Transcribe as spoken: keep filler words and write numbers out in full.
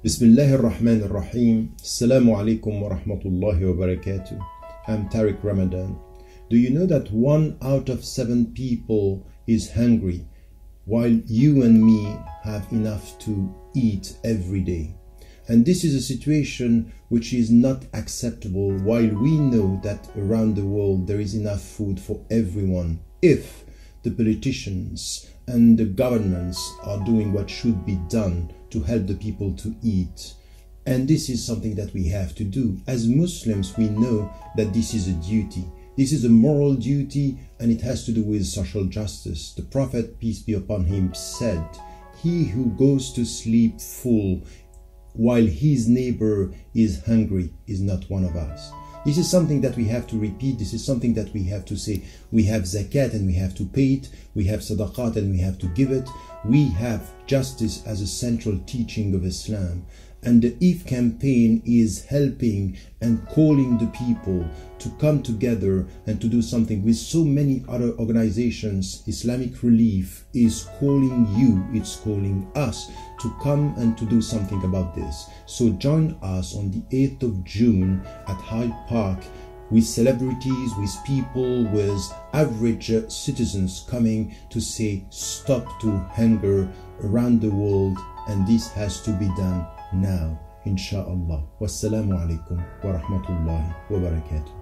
Bismillahir Rahmanir Rahim. Assalamu alaikum wa rahmatullahi wa barakatuh. I'm Tariq Ramadan. Do you know that one out of seven people is hungry, while you and me have enough to eat every day? And this is a situation which is not acceptable, while we know that around the world there is enough food for everyone, if the politicians and the governments are doing what should be done to help the people to eat. And this is something that we have to do. As Muslims, we know that this is a duty. This is a moral duty, and it has to do with social justice. The Prophet, peace be upon him, said, "He who goes to sleep full while his neighbor is hungry is not one of us." This is something that we have to repeat. This is something that we have to say. We have zakat and we have to pay it. We have sadaqat and we have to give it. We have justice as a central teaching of Islam. And the Eve campaign is helping and calling the people to come together and to do something with so many other organizations. Islamic Relief is calling you, it's calling us to come and to do something about this. So join us on the eighth of June at Hyde Park, with celebrities, with people, with average citizens coming to say stop to hunger around the world, and this has to be done now, inshallah. Wassalamu alaikum wa rahmatullahi wa barakatuh.